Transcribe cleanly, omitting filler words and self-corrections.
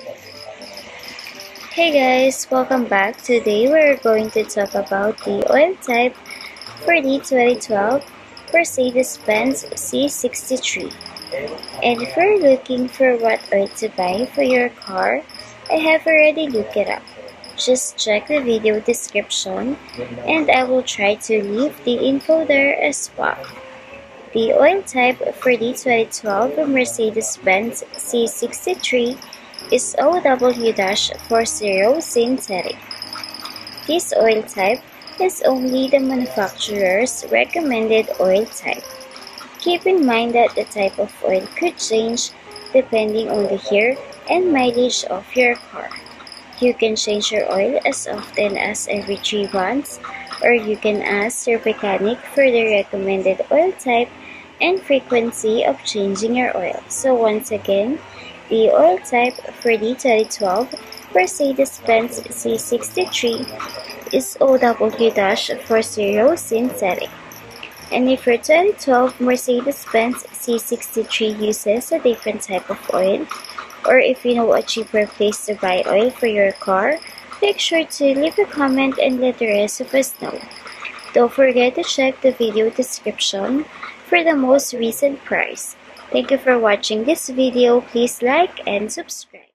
Hey guys, welcome back. Today we're going to talk about the oil type for the 2012 Mercedes-Benz C63. And if you're looking for what oil to buy for your car, I have already looked it up. Just check the video description and I will try to leave the info there as well. The oil type for the 2012 Mercedes-Benz C63 is OW-40 synthetic. This oil type is only the manufacturer's recommended oil type. Keep in mind that the type of oil could change depending on the year and mileage of your car. You can change your oil as often as every 3 months, or you can ask your mechanic for the recommended oil type and frequency of changing your oil. So once again, the oil type for the 2012 Mercedes-Benz C63 is OW-40 synthetic. And if your 2012 Mercedes-Benz C63 uses a different type of oil, or if you know a cheaper place to buy oil for your car, make sure to leave a comment and let the rest of us know. Don't forget to check the video description for the most recent price. Thank you for watching this video. Please like and subscribe.